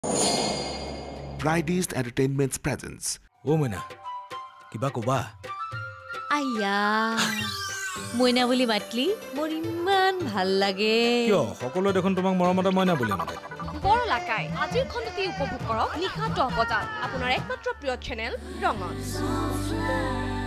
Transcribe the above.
Fridays Entertainment's presence. O Moina, kiba koba? আইয়া মইনা বুলি মাতলি মোৰ ইমান ভাল লাগে কিয় সকলোৱে দেখোন তোমাক মৰমতে মইনা বুলি মাতে বৰ লাকাই আজিৰ খণ্ডটি উপভোগ কৰক নিশা 10 বজাত আপোনাৰ একমাত্ৰ প্ৰিয় চেনেল ৰঙত